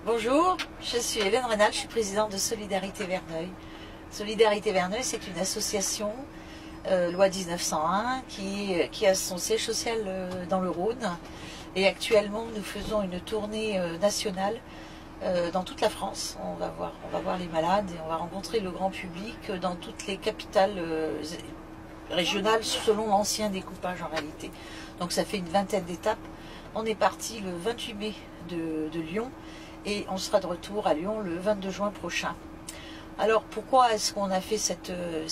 Bonjour, je suis Hélène Rénal, je suis présidente de Solidarité Verneuil. Solidarité Verneuil, c'est une association, loi 1901, qui a son siège social dans le Rhône. Et actuellement, nous faisons une tournée nationale dans toute la France. On va voir les malades et on va rencontrer le grand public dans toutes les capitales régionales selon l'ancien découpage en réalité. Donc ça fait une vingtaine d'étapes. On est parti le 28 mai de Lyon et on sera de retour à Lyon le 22 juin prochain. Alors pourquoi est-ce qu'on a fait cette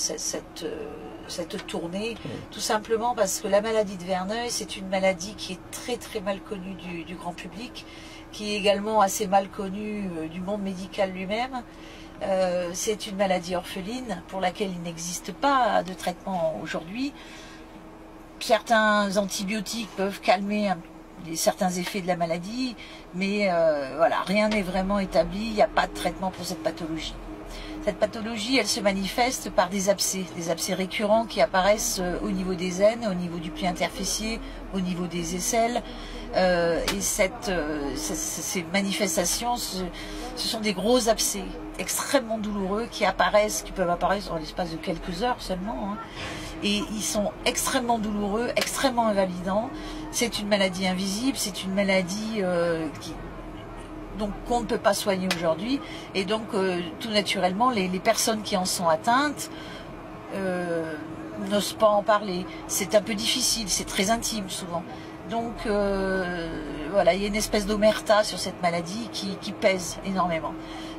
tournée? Tout simplement parce que la maladie de Verneuil, c'est une maladie qui est très mal connue du grand public, qui est également assez mal connue du monde médical lui-même. C'est une maladie orpheline pour laquelle il n'existe pas de traitement aujourd'hui. Certains antibiotiques peuvent calmer certains effets de la maladie, mais voilà, rien n'est vraiment établi, il n'y a pas de traitement pour cette pathologie. Cette pathologie, elle se manifeste par des abcès récurrents qui apparaissent au niveau des aines, au niveau du pli interfessier, au niveau des aisselles. Et ces manifestations, ce sont des gros abcès extrêmement douloureux qui peuvent apparaître dans l'espace de quelques heures seulement. Hein. Et ils sont extrêmement douloureux, extrêmement invalidants. C'est une maladie invisible, c'est une maladie qu'on ne peut pas soigner aujourd'hui. Et donc, tout naturellement, les personnes qui en sont atteintes n'osent pas en parler. C'est un peu difficile, c'est très intime souvent. Donc, voilà, il y a une espèce d'omerta sur cette maladie qui pèse énormément.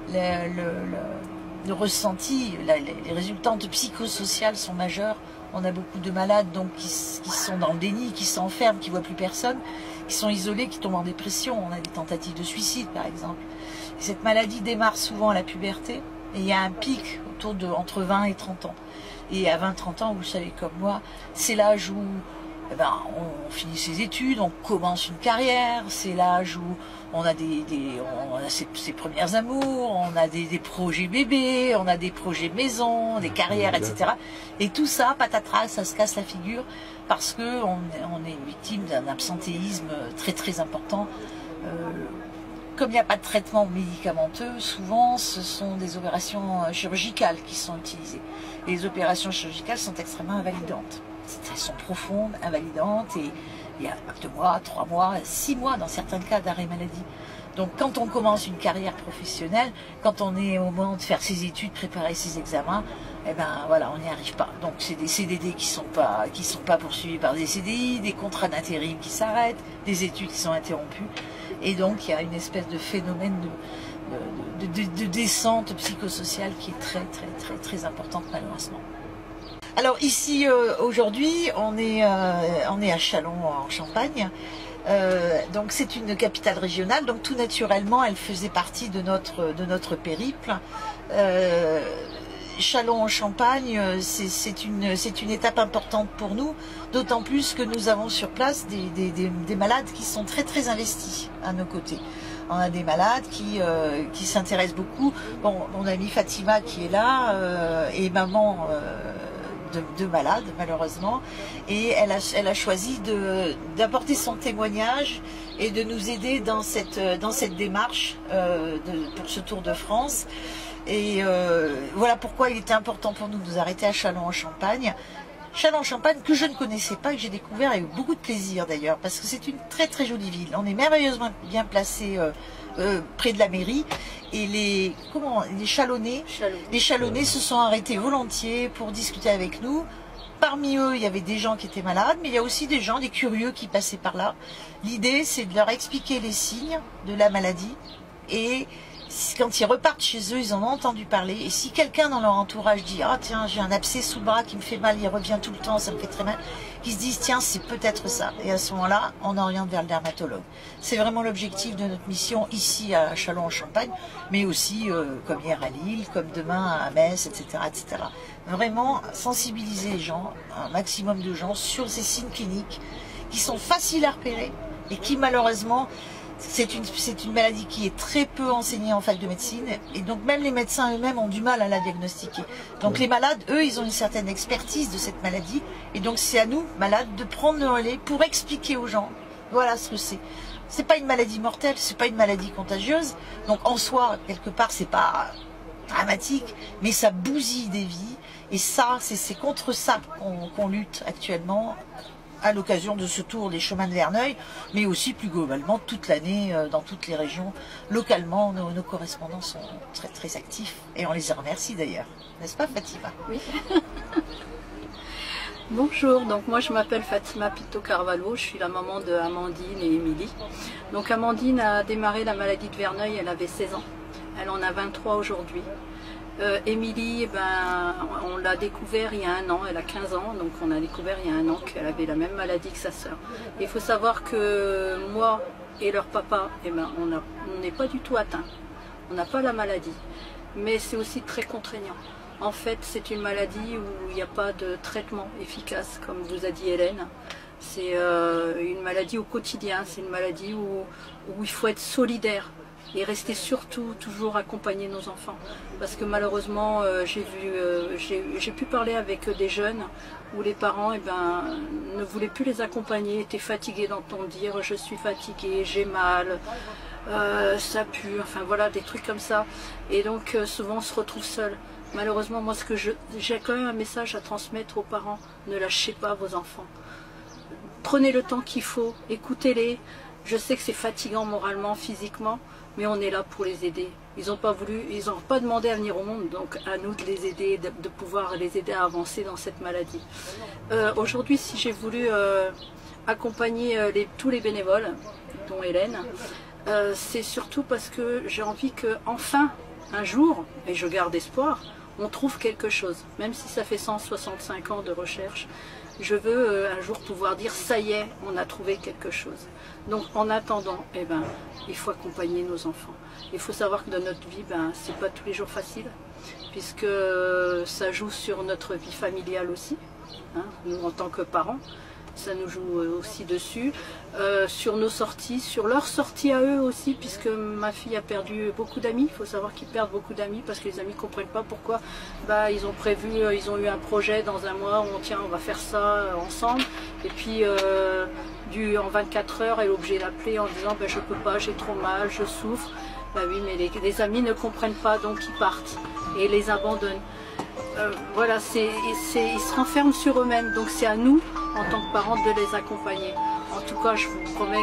Le ressenti, les résultantes psychosociales sont majeures. On a beaucoup de malades qui sont dans le déni, qui s'enferment, qui ne voient plus personne, qui sont isolés, qui tombent en dépression. On a des tentatives de suicide, par exemple. Et cette maladie démarre souvent à la puberté et il y a un pic entre 20 et 30 ans. Et à 20-30 ans, vous le savez comme moi, c'est l'âge où on finit ses études, on commence une carrière, c'est l'âge où on a ses premières amours, on a des projets bébés, on a des projets maison, des carrières, etc. Et tout ça, patatras, ça se casse la figure parce qu'on est victime d'un absentéisme très important. Comme il n'y a pas de traitement médicamenteux, souvent ce sont des opérations chirurgicales qui sont utilisées. Et les opérations chirurgicales sont extrêmement invalidantes. Elles sont profondes, invalidantes, et il y a 2 mois, 3 mois, 6 mois dans certains cas d'arrêt maladie. Donc quand on commence une carrière professionnelle, quand on est au moment de faire ses études, préparer ses examens, eh ben voilà, on n'y arrive pas. Donc c'est des CDD qui sont pas poursuivis par des CDI, des contrats d'intérim qui s'arrêtent, des études qui sont interrompues, et donc il y a une espèce de phénomène de descente psychosociale qui est très importante malheureusement. Alors ici aujourd'hui on est à Châlons en Champagne, donc c'est une capitale régionale, donc tout naturellement elle faisait partie de notre périple. Châlons en Champagne, c'est une étape importante pour nous, d'autant plus que nous avons sur place des malades qui sont très investis à nos côtés. On a des malades qui s'intéressent beaucoup. Bon, mon amie Fatima qui est là est maman de malades malheureusement, et elle a choisi d'apporter son témoignage et de nous aider dans cette démarche pour ce Tour de France. Et voilà pourquoi il était important pour nous de nous arrêter à Châlons en Champagne. Châlons en Champagne que je ne connaissais pas, que j'ai découvert avec beaucoup de plaisir d'ailleurs, parce que c'est une très jolie ville. On est merveilleusement bien placé près de la mairie, et les Chalonnais se sont arrêtés volontiers pour discuter avec nous. Parmi eux, il y avait des gens qui étaient malades, mais il y a aussi des curieux qui passaient par là. L'idée, c'est de leur expliquer les signes de la maladie, et quand ils repartent chez eux, ils en ont entendu parler. Et si quelqu'un dans leur entourage dit « Ah tiens, j'ai un abcès sous le bras qui me fait mal, il revient tout le temps, ça me fait très mal », qu'ils se disent « Tiens, c'est peut-être ça ». Et à ce moment-là, on oriente vers le dermatologue. C'est vraiment l'objectif de notre mission ici à Châlons en Champagne, mais aussi comme hier à Lille, comme demain à Metz, etc. Vraiment sensibiliser les gens, un maximum de gens, sur ces signes cliniques qui sont faciles à repérer et qui malheureusement... C'est une maladie qui est très peu enseignée en fac de médecine, et donc même les médecins eux-mêmes ont du mal à la diagnostiquer. Donc les malades, eux, ils ont une certaine expertise de cette maladie, et donc c'est à nous, malades, de prendre le relais pour expliquer aux gens, voilà ce que c'est. c'est pas une maladie mortelle, c'est pas une maladie contagieuse. Donc en soi, quelque part, c'est pas dramatique, mais ça bousille des vies. Et ça, c'est contre ça qu'on lutte actuellement à l'occasion de ce tour des chemins de Verneuil, mais aussi plus globalement toute l'année dans toutes les régions. Localement, nos correspondants sont très très actifs et on les remercie d'ailleurs. N'est-ce pas Fatima? Oui. Bonjour, donc moi je m'appelle Fatima Pito Carvalho, je suis la maman de Amandine et Émilie. Donc Amandine a démarré la maladie de Verneuil, elle avait 16 ans, elle en a 23 aujourd'hui. Émilie, on l'a découvert il y a 1 an, elle a 15 ans, donc on a découvert il y a 1 an qu'elle avait la même maladie que sa sœur. Il faut savoir que moi et leur papa, on n'est pas du tout atteints, on n'a pas la maladie, mais c'est aussi très contraignant. En fait, c'est une maladie où il n'y a pas de traitement efficace, comme vous a dit Hélène. C'est une maladie au quotidien, c'est une maladie où il faut être solidaire. Et rester surtout toujours accompagner nos enfants. Parce que malheureusement, j'ai pu parler avec des jeunes où les parents ne voulaient plus les accompagner, étaient fatigués d'entendre dire je suis fatigué, j'ai mal, ça pue, enfin voilà, des trucs comme ça. Et donc souvent on se retrouve seul. Malheureusement, moi j'ai quand même un message à transmettre aux parents, ne lâchez pas vos enfants. Prenez le temps qu'il faut, écoutez-les. Je sais que c'est fatigant moralement, physiquement, mais on est là pour les aider. Ils n'ont pas demandé à venir au monde, donc à nous de les aider, de pouvoir les aider à avancer dans cette maladie. Aujourd'hui, si j'ai voulu accompagner tous les bénévoles, dont Hélène, c'est surtout parce que j'ai envie qu'enfin, un jour, et je garde espoir, on trouve quelque chose. Même si ça fait 165 ans de recherche, je veux un jour pouvoir dire ça y est, on a trouvé quelque chose. Donc en attendant, il faut accompagner nos enfants. Il faut savoir que dans notre vie, c'est pas tous les jours facile, puisque ça joue sur notre vie familiale aussi, hein, nous en tant que parents. Ça nous joue aussi dessus, sur nos sorties, sur leurs sorties à eux aussi, puisque ma fille a perdu beaucoup d'amis. Il faut savoir qu'ils perdent beaucoup d'amis parce que les amis ne comprennent pas pourquoi. Ils ont prévu, ils ont eu un projet dans 1 mois où on va faire ça ensemble. Et puis en 24 heures, elle est obligée d'appeler en disant je peux pas, j'ai trop mal, je souffre. Oui, mais les amis ne comprennent pas, donc ils partent et les abandonnent. Voilà, ils se renferment sur eux-mêmes, donc c'est à nous, en tant que parents, de les accompagner. En tout cas, je vous promets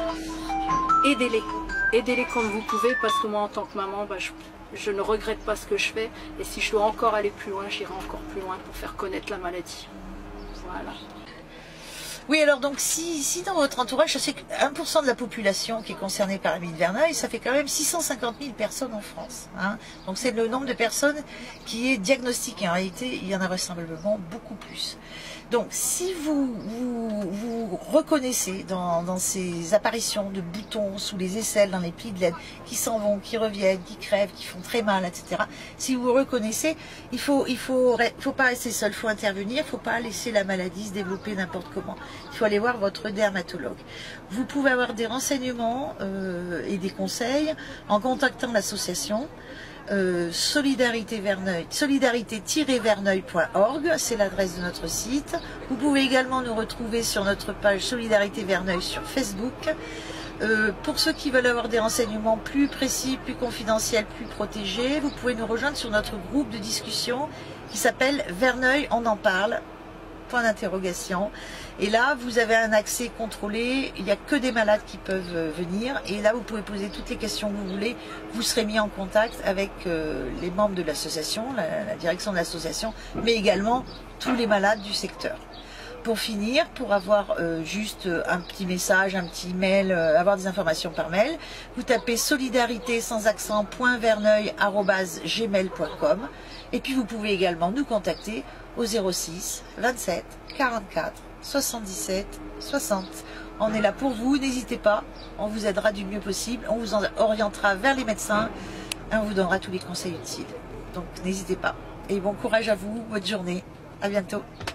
que aidez-les comme vous pouvez, parce que moi, en tant que maman, je ne regrette pas ce que je fais, et si je dois encore aller plus loin, j'irai encore plus loin pour faire connaître la maladie. Voilà. Oui, alors donc si dans votre entourage, je sais que 1% de la population qui est concernée par la maladie de Verneuil, ça fait quand même 650 000 personnes en France. Hein. Donc c'est le nombre de personnes qui est diagnostiqué. En réalité, il y en a vraisemblablement beaucoup plus. Donc si vous reconnaissez dans ces apparitions de boutons sous les aisselles, dans les plis de laine, qui s'en vont, qui reviennent, qui crèvent, qui font très mal, etc. Si vous reconnaissez, il faut pas rester seul, il faut intervenir, il ne faut pas laisser la maladie se développer n'importe comment. Il faut aller voir votre dermatologue. Vous pouvez avoir des renseignements et des conseils en contactant l'association solidarité-verneuil.org, c'est l'adresse de notre site. Vous pouvez également nous retrouver sur notre page Solidarité Verneuil sur Facebook. Pour ceux qui veulent avoir des renseignements plus précis, plus confidentiels, plus protégés, vous pouvez nous rejoindre sur notre groupe de discussion qui s'appelle Verneuil, on en parle. Point d'interrogation. Et là, vous avez un accès contrôlé. Il n'y a que des malades qui peuvent venir. Et là, vous pouvez poser toutes les questions que vous voulez. Vous serez mis en contact avec les membres de l'association, la direction de l'association, mais également tous les malades du secteur. Pour finir, pour avoir juste un petit message, un petit mail, avoir des informations par mail, vous tapez solidarité sans accent .verneuil@gmail.com. Et puis vous pouvez également nous contacter au 06 27 44 77 60. On est là pour vous, n'hésitez pas, on vous aidera du mieux possible, on vous orientera vers les médecins, et on vous donnera tous les conseils utiles. Donc n'hésitez pas. Et bon courage à vous, bonne journée, à bientôt.